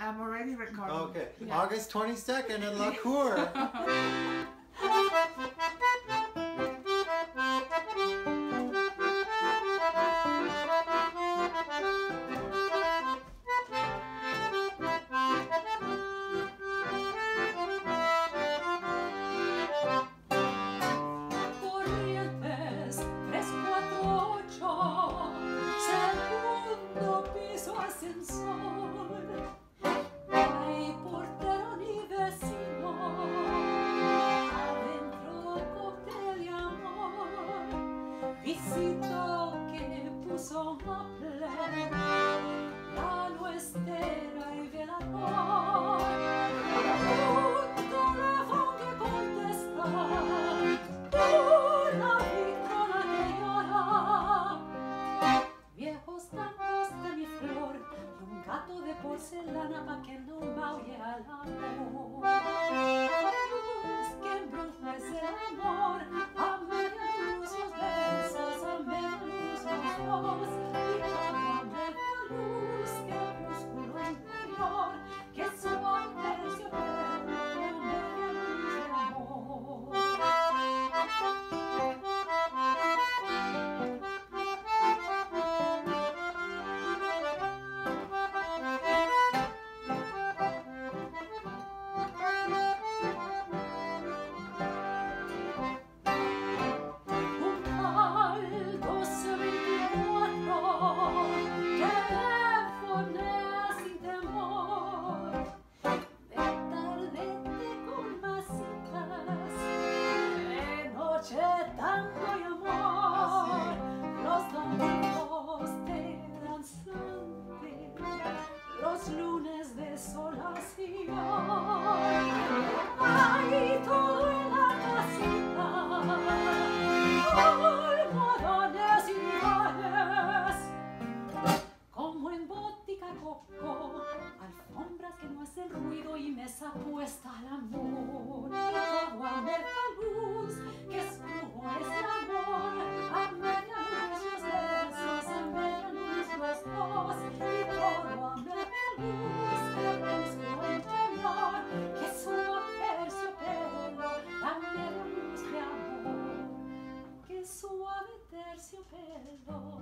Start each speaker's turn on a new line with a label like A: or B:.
A: I'm already recording.
B: Okay.
A: Yeah.
B: August 22nd in La Cour.
C: Porcelana pa' que no maulle al amor. Que embruja es el amor. A media luz los besos, a media luz los dos. Y a media luz que músculo interior, que suave terciopelo, a media luz de amor. Tango y amor, los domingos de danzante, los lunes de desolación. Ay, todo en la casita, almohadones y bares, como en botica coco, alfombras que no hacen ruido y mesa puesta al amor. Todo a media luz, que su es el amor, a media luz los besos, a media luz los dos, y todo a media luz, que busco interior, que suba terciopelo, a media luz de amor, que suave terciopelo.